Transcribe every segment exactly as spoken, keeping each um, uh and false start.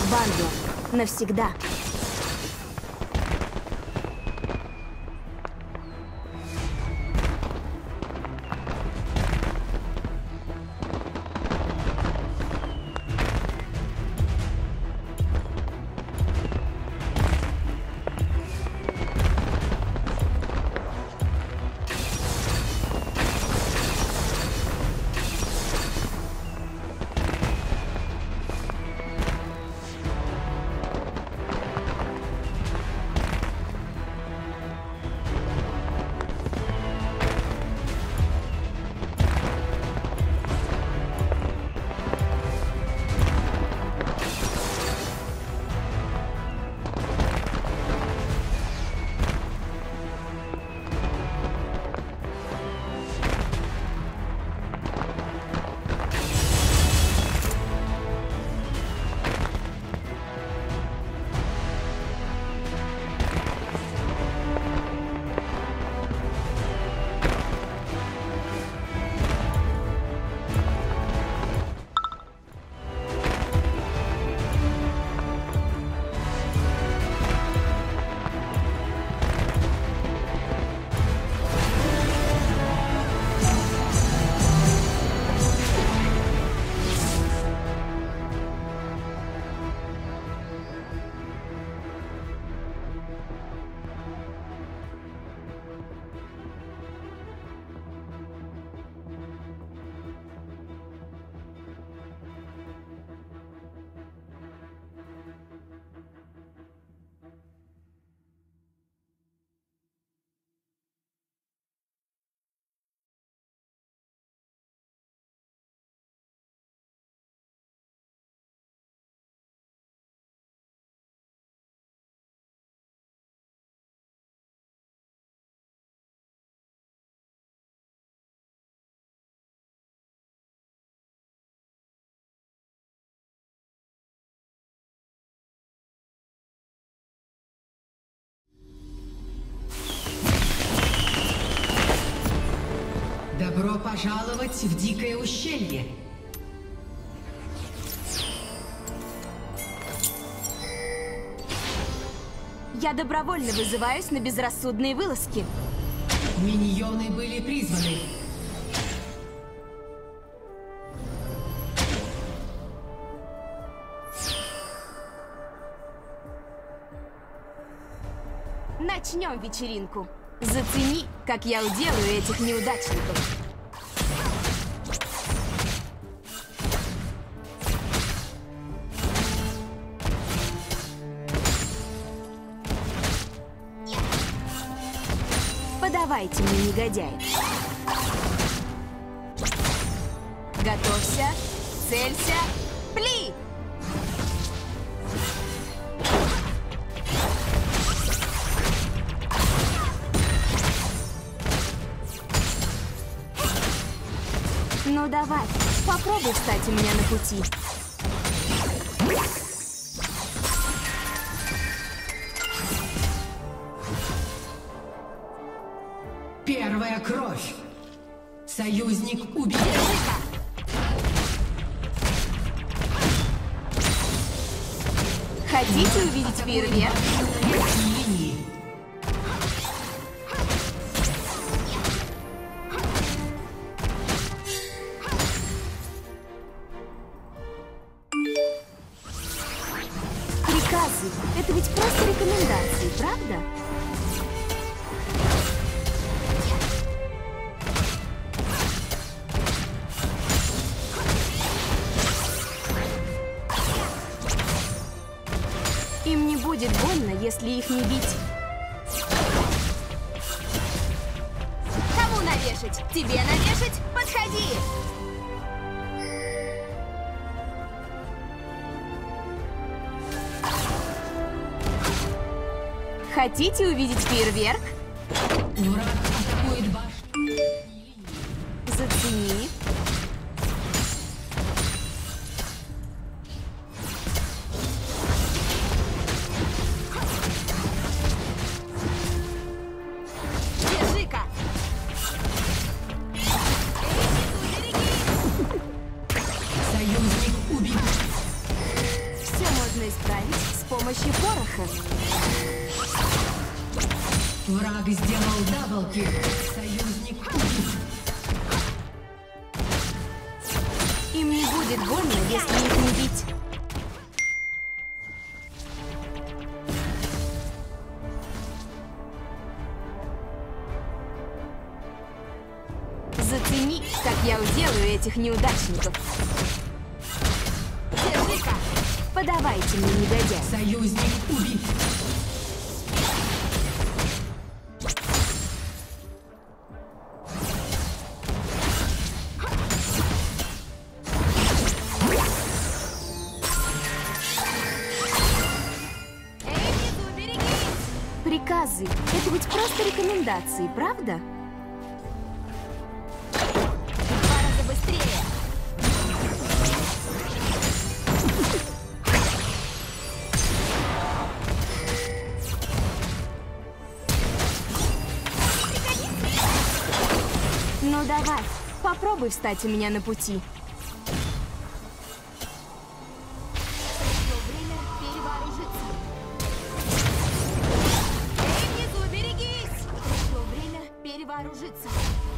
банду. Навсегда. Добро пожаловать в Дикое ущелье. Я добровольно вызываюсь на безрассудные вылазки. Миньоны были призваны. Начнем вечеринку. Зацени, как я уделаю этих неудачников. Подавайте мне, негодяи. Готовься, целься, пли! Ну давай, попробуй встать у меня на пути. Первая кровь. Союзник убит. Хотите увидеть фейерверк? Линии. Приказы — это ведь просто рекомендации, правда? Им не будет больно, если их не бить. Кому навешать? Тебе навешать? Подходи! Хотите увидеть фейерверк? Враг атакует башню. Зацени. Держи-ка! Союзник убит. Все можно исправить. пороха. Враг сделал даблкил. Союзник убит. Им не будет больно, если их не бить. Зацени, как я уделаю этих неудачников. Держи-ка! Подавайте мне, негодяй. Союзник убит. Эй, внизу, берегись! Приказы — это ведь просто рекомендации, правда? Два раза быстрее! Ну давай, попробуй встать у меня на пути. Пришло время перевооружиться. Эй, внизу, берегись! Пришло время перевооружиться.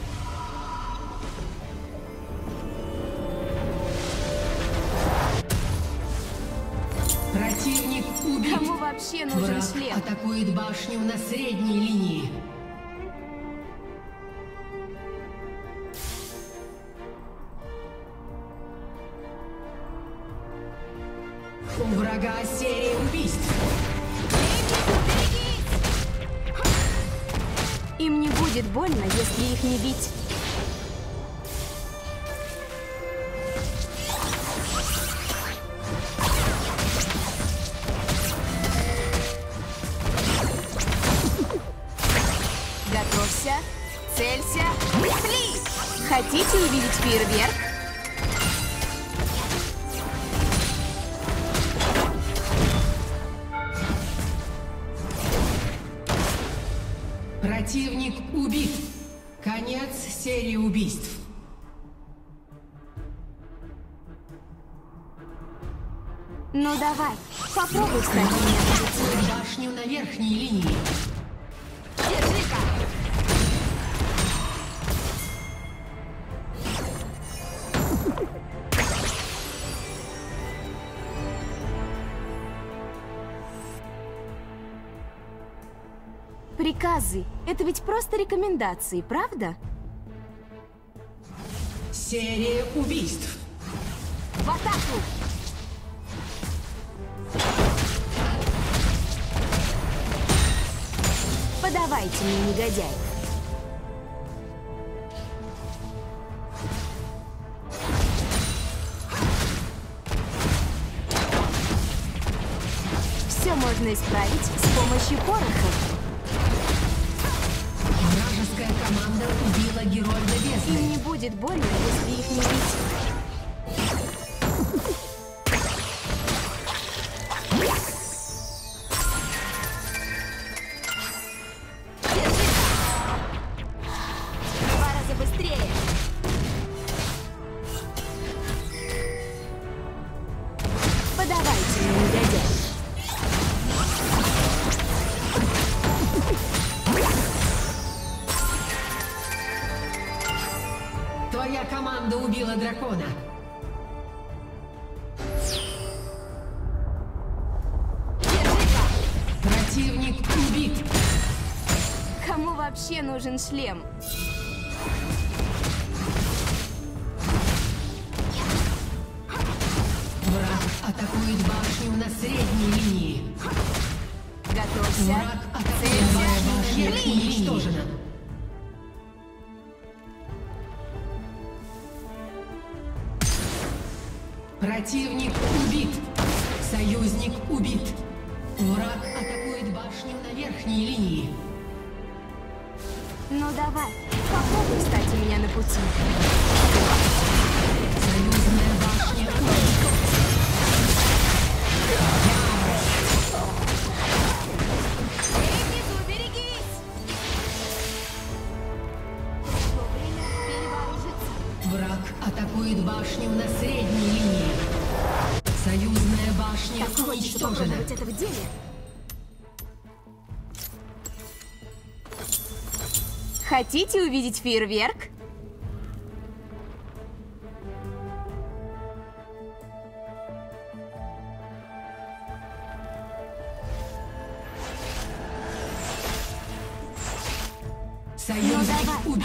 Противник убит. Кому вообще нужен Враг шлем? атакует башню на средней линии. У врага серия убийств. Им не будет больно, если их не бить. Готовься, целься, пли! Хотите увидеть фейерверк? Противник убит. Конец серии убийств. Ну давай, попробуй встать у меня на пути. Атакует башню на верхней линии. Держи-ка! Приказы — это ведь просто рекомендации, правда? Серия убийств. В атаку! Подавайте мне, негодяй. Все можно исправить с помощью пороха. Вражеская команда убила героя бездны. Им не будет больно, если их не бить. Два раза быстрее. Подавайте мне, негодяй. Твоя команда убила дракона. Держи-ка! Противник убит. Кому вообще нужен шлем? Враг атакует башню на средней линии. Готовься. Враг атакует Целься. башню Бей. уничтожена. Противник убит. Союзник убит. Враг атакует башню на верхней линии. Ну давай, попробуй встать у меня на пути. Союзная башня убита. Эй, внизу, берегись! Пришло время перевооружиться. Враг атакует башню на средней линии. Союзная башня Так хочется уничтожена. попробовать это в деле? Хотите увидеть фейерверк? Союзник убит.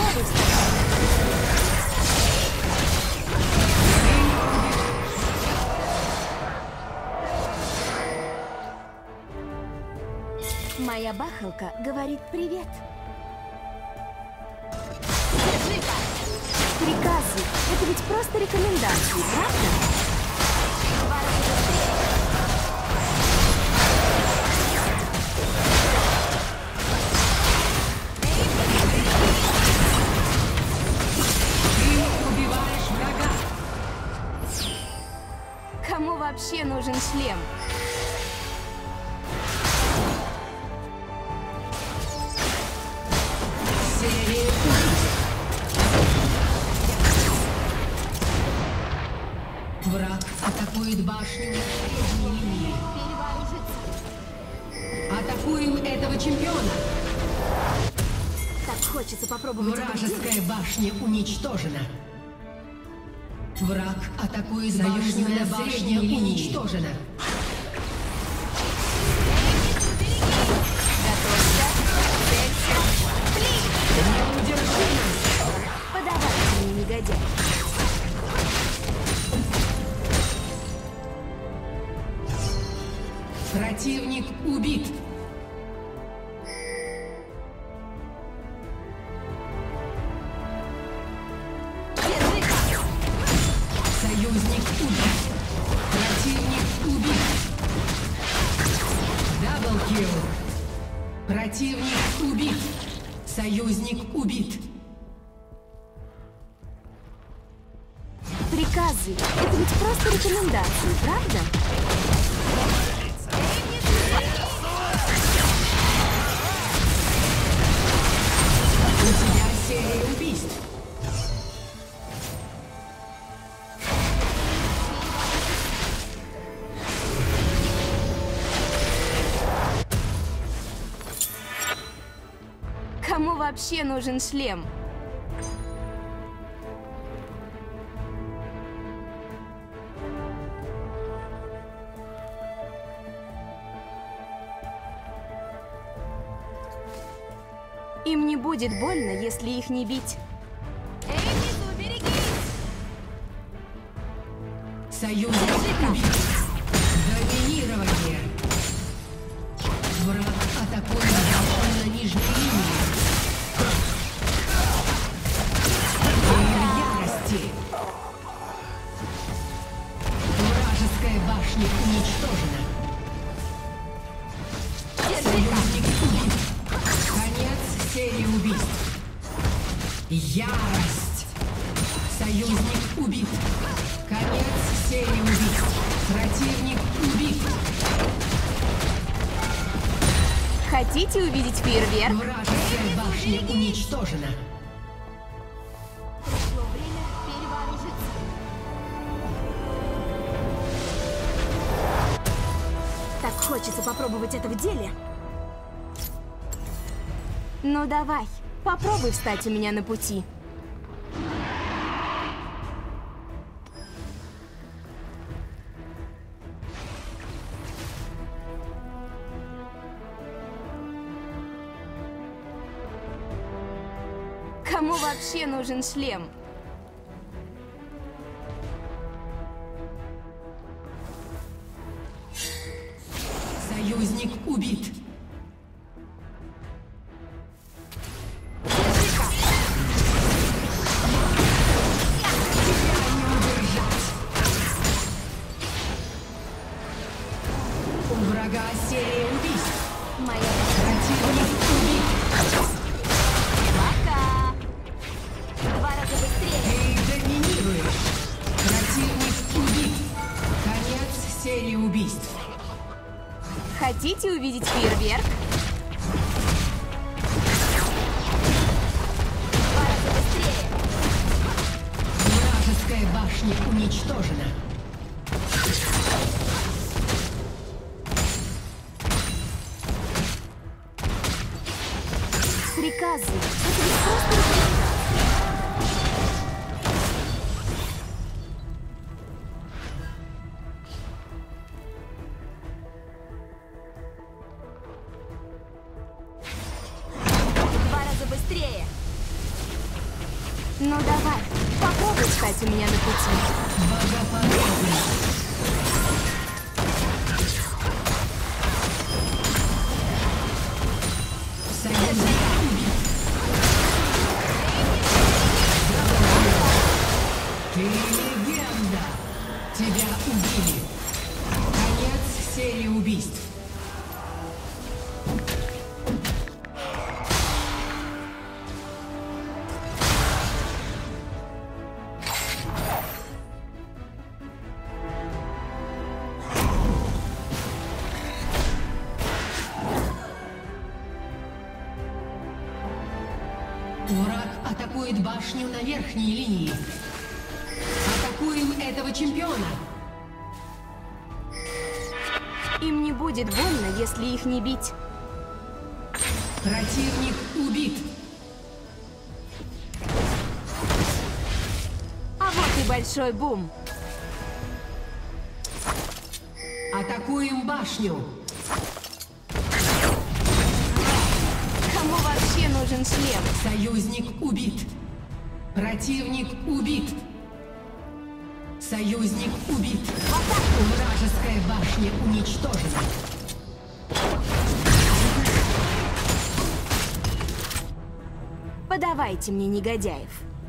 Моя бахалка говорит привет. Приказы — это ведь просто рекомендации, правда? Ты убиваешь врага. Кому вообще нужен шлем? Серия Враг атакует башню на средней линии. Атакуем этого чемпиона. Так хочется попробовать это дело. Вражеская башня уничтожена. Враг атакует башню на средней линии. Уничтожена. Неудержимо. Подавайте мне, негодяй. Противник убит. Союзник убит. Противник убит. Даблкилл. Противник убит. Союзник убит. Приказы — это ведь просто рекомендации, правда? У тебя серия убийств. Кому вообще нужен шлем? Им не будет больно, если их не бить. Эй, внизу, берегись! Союзник убит. Доминирование. Враг атакует башню на нижней линии. Ты в ярости. Вражеская башня уничтожена. Союзник убит. Конец серии убийств. Ярость. Союзник убит. Конец серии убийств. Противник убит. Хотите увидеть фейерверк? Вражеская башня уничтожена. Пришло время перевооружиться. Так хочется попробовать это в деле. Ну давай, попробуй встать у меня на пути. Кому вообще нужен шлем? Союзник убит. У врага серия убийств. Моя Противник убит. пока. Два раза быстрее. Ты доминируешь. Противник убит. Конец серии убийств. Хотите увидеть фейерверк? Два раза быстрее. Вражеская башня уничтожена. Приказы. Это ведь просто рекомендации. Два раза быстрее. Ну давай, попробуй встать у меня на пути. Богоподобный. Союзник убит. Ты легенда. Тебя убили. Конец серии убийств. Враг атакует башню на верхней линии. Атакуем этого чемпиона. Им не будет больно, если их не бить. Противник убит. А вот и большой бум. Атакуем башню. Кому вообще нужен шлем? Союзник убит. Противник убит. Союзник убит. В атаку! Вражеская башня уничтожена. Подавайте мне негодяев.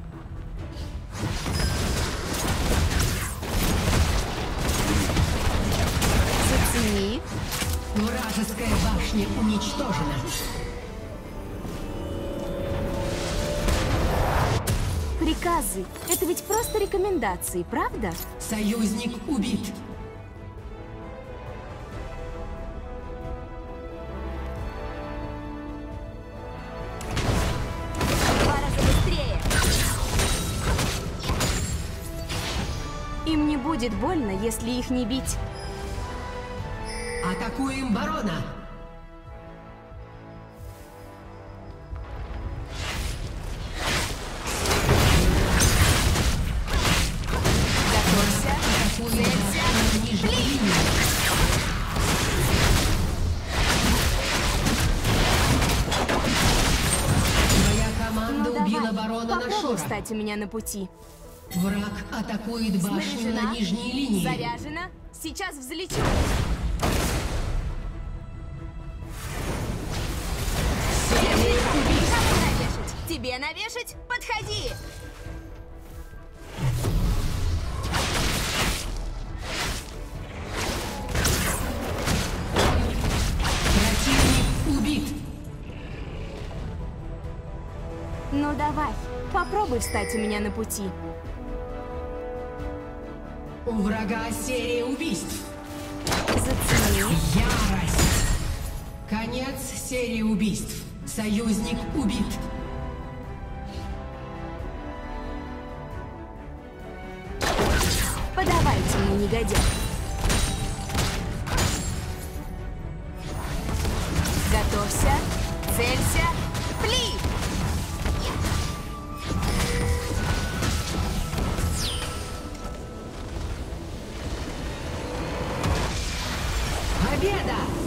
Зацени. Вражеская башня уничтожена. Приказы. Это ведь просто рекомендации, правда? Союзник убит. Два раза быстрее. Им не будет больно, если их не бить. Атакуем барона. Готовься. Атакуем Целься. башню на нижней линии. Твоя команда Ну убила давай, барона попробуй Нашора. встать у меня на пути. Враг атакует башню Снаряжена, на нижней линии. заряжена. Сейчас взлечу. Серия убийств. Кого навешать? Тебе навешать? Подходи. Противник убит. Ну давай, попробуй встать у меня на пути. У врага серия убийств. Зацени. Ярость. Конец серии убийств. Союзник убит. Подавайте мне негодяй. Готовься, целься, пли! Победа!